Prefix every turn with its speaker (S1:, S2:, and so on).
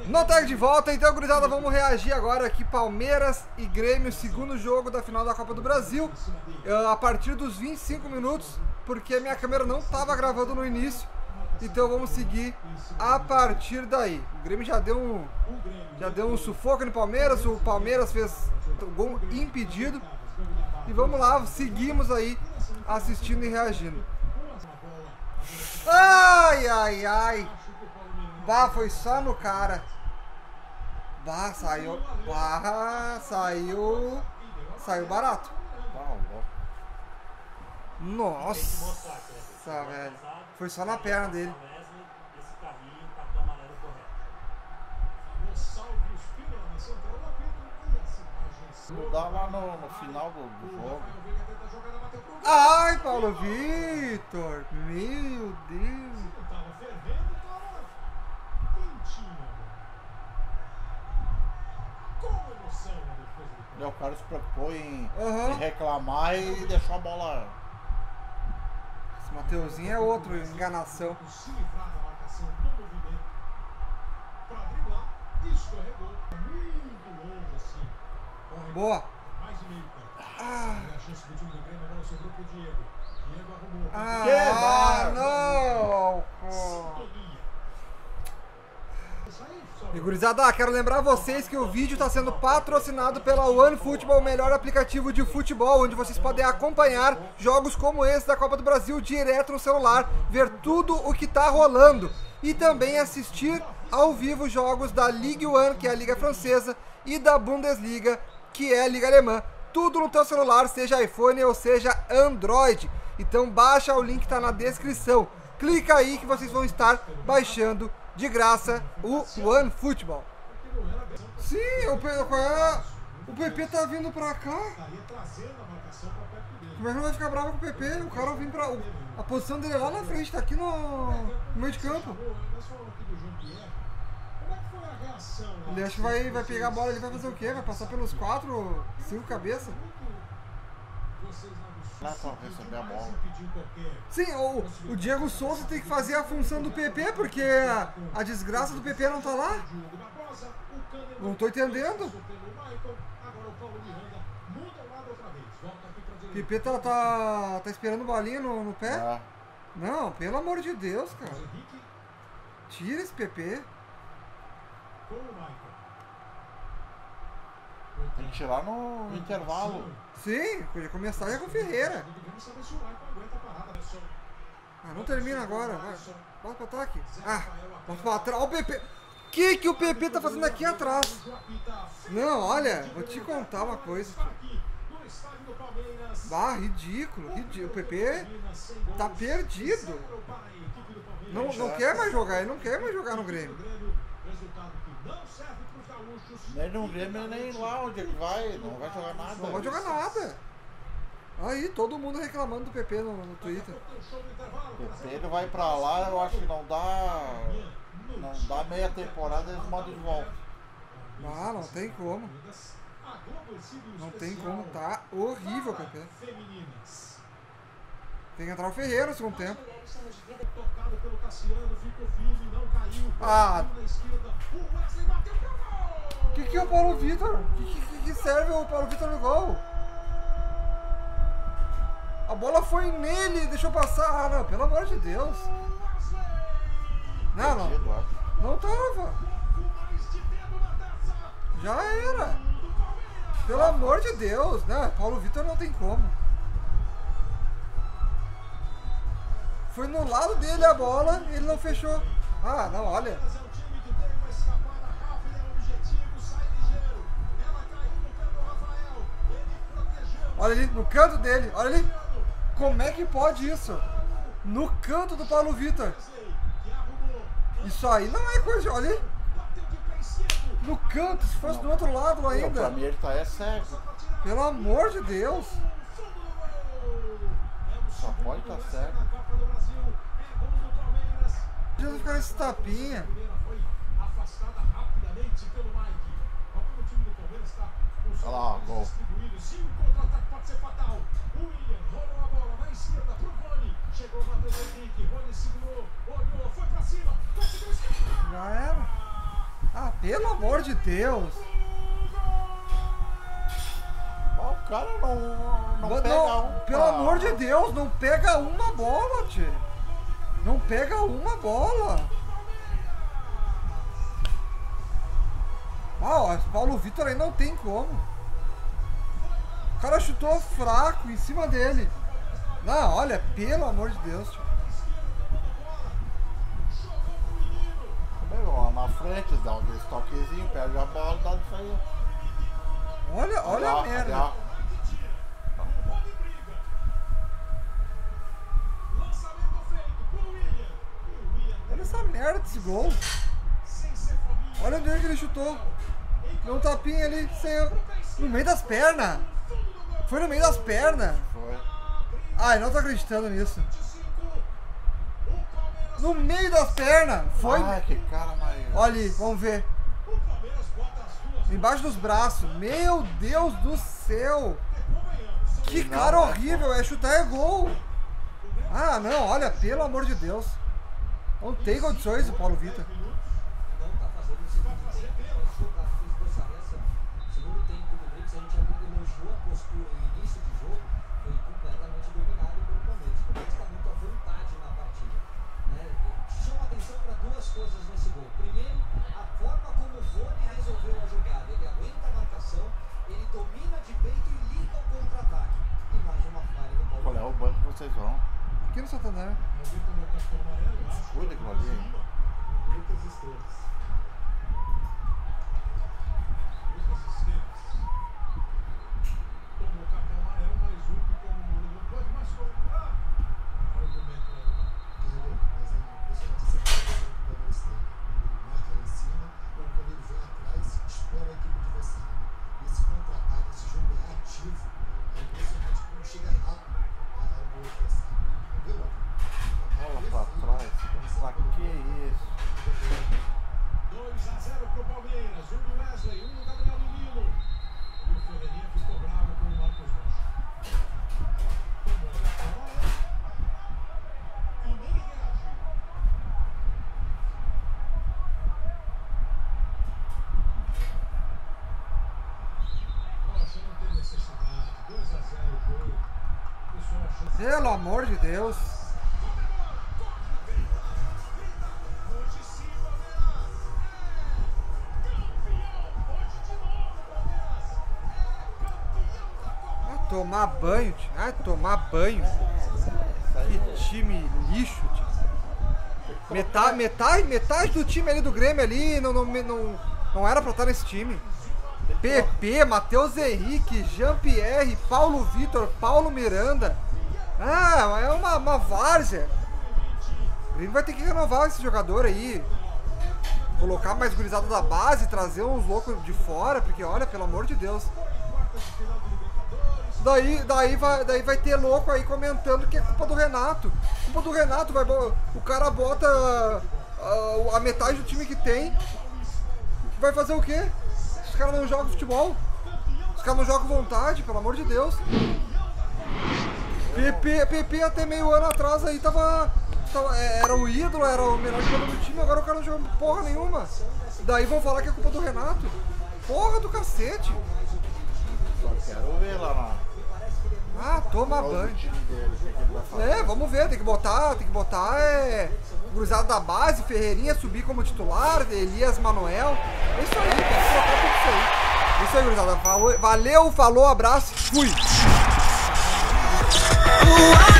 S1: Não tá de volta, então, gurizada, vamos reagir agora aqui. Palmeiras e Grêmio, segundo jogo da final da Copa do Brasil. A partir dos 25 minutos, porque a minha câmera não estava gravando no início. Então vamos seguir a partir daí. O Grêmio já deu um sufoco no Palmeiras. O Palmeiras fez o gol impedido. E vamos lá, seguimos aí assistindo e reagindo. Ai, ai, ai. Bah, foi só no cara. Bah, saiu. Bah, saiu. Saiu barato. Nossa, velho. Foi só na perna dele.
S2: Mudar lá no final do jogo.
S1: Ai, Paulo Vitor. Meu Deus.
S2: O cara se preocupou em reclamar e deixou a bola.
S1: Esse Mateuzinho é outro, enganação. Boa. Não. E gurizada, quero lembrar vocês que o vídeo está sendo patrocinado pela OneFootball, o melhor aplicativo de futebol, onde vocês podem acompanhar jogos como esse da Copa do Brasil direto no celular, ver tudo o que está rolando e também assistir ao vivo jogos da Ligue 1, que é a Liga Francesa, e da Bundesliga, que é a Liga Alemã. Tudo no teu celular, seja iPhone ou seja Android. Então baixa, o link está na descrição. Clica aí que vocês vão estar baixando de graça o OneFootball. Sim, o PP tá vindo pra cá. Como é que não vai ficar bravo com o PP? O cara vem pra... A posição dele é lá na frente, tá aqui no meio de campo. Ele acha que vai pegar a bola, ele vai fazer o quê? Vai passar pelos 4, 5 cabeças?
S2: Lá pra receber a bola.
S1: Sim, o Diego Souza tem que fazer a função do PP, porque a desgraça do PP não tá lá. Não tô entendendo. O PP tá esperando bolinha no pé? Não, pelo amor de Deus, cara. Tira esse PP.
S2: Tem que tirar no intervalo.
S1: Sim, podia começar já com o Ferreira. Não termina agora. Vai. Bota pro ataque. Bota pra trás. Olha o PP. O que o PP tá fazendo aqui atrás? Não, olha, vou te contar uma coisa. Ridículo. O PP tá perdido. Não quer mais jogar, ele não quer mais jogar no Grêmio.
S2: Nem no Grêmio, nem lá onde ele vai, não vai jogar nada.
S1: Não vai jogar nada. Aí, todo mundo reclamando do PP no Twitter.
S2: O PP ele vai pra lá, eu acho que não dá meia temporada, eles mandam de volta.
S1: Não tem como. Não tem como, tá horrível o PP. Tem que entrar o Ferreira no segundo tempo. O que é o Paulo Vitor? Que serve o Paulo Vitor no gol? A bola foi nele, deixou passar. Não, pelo amor de Deus. Não tava. Já era. Pelo amor de Deus, né? Paulo Vitor não tem como. Foi no lado dele a bola, ele não fechou. Não, olha. Olha ali, no canto dele, olha ali. Como é que pode isso? No canto do Paulo Vitor. Isso aí não é coisa, olha ali. No canto, se fosse do outro lado ainda.
S2: Pra mim ele tá cego.
S1: Pelo amor de Deus.
S2: Só pode estar cego.
S1: Deixa ficar nesse tapinha.
S2: Olha lá, gol.
S1: Já era. pelo amor de Deus.
S2: O cara não pega um.
S1: Pelo amor de Deus, não pega uma bola, tchê. Não pega uma bola. Ah, Paulo Vitor aí não tem como. O cara chutou fraco em cima dele. Não, olha, pelo amor de Deus, tchê.
S2: Na frente, dá um toquezinho, pega a bola, dá isso aí.
S1: Olha a merda. Olha essa merda desse gol. Olha onde é que ele chutou. Deu um tapinha ali, no meio das pernas. Foi no meio das pernas.
S2: Foi.
S1: Ai, não tô acreditando nisso. No meio das pernas. Foi.
S2: Ai, que cara mais...
S1: Olha ali, vamos ver. Embaixo dos braços. Meu Deus do céu. Que cara horrível. É chutar é gol. Ah, não. Olha, pelo amor de Deus. Não tem condições o Paulo Vitor.
S2: Qual é o banco que vocês vão?
S1: Aqui no Santander.
S2: Cuida aquilo ali, hein?
S3: Muitas estrelas. Muitas estrelas. Tomou o cartão amarelo, mas o que como não pode mais colocar. Argumento aí. Mas é impressionante essa coisa da estrela. Ele marca lá em cima, quando ele vem atrás, espera a equipe adversária. E esse contra-ataque, esse jogo é ativo. É impressionante como chega rápido ao gol adversário. Entendeu?
S2: Bola pra trás. Pra que isso?
S3: 2-0 pro Palmeiras, um do Wesley, um do Gabriel Menino. E o Ferreirinha ficou bravo com o Marcos Rocha. Tomou a bola e nem reagiu. Rocha não tem necessidade. 2-0 o gol. O pessoal achou.
S1: Pelo amor de Deus. Tomar banho, tio. Ah, tomar banho. Que time lixo, tio. Metade do time ali do Grêmio ali não era pra estar nesse time. PP, Matheus Henrique, Jean-Pierre, Paulo Vitor, Paulo Miranda. Ah, é uma várzea. O Grêmio vai ter que renovar esse jogador aí. Colocar mais gurizada da base, trazer uns loucos de fora, porque olha, pelo amor de Deus. Daí vai ter louco aí comentando que é culpa do Renato. Culpa do Renato, o cara bota a metade do time que tem. Vai fazer o quê? Os caras não jogam futebol. Os caras não jogam vontade, pelo amor de Deus. PP até meio ano atrás aí era o ídolo, era o melhor jogador do time, agora o cara não joga porra nenhuma. Daí vão falar que é culpa do Renato. Porra do cacete.
S2: Só quero ver lá na...
S1: Ah, toma banho. Vamos ver, tem que botar gurizada da base, Ferreirinha subir como titular, Elias Manuel. É isso aí, tem que colocar tudo isso aí. Isso aí, gurizada. Valeu, falou, abraço, fui!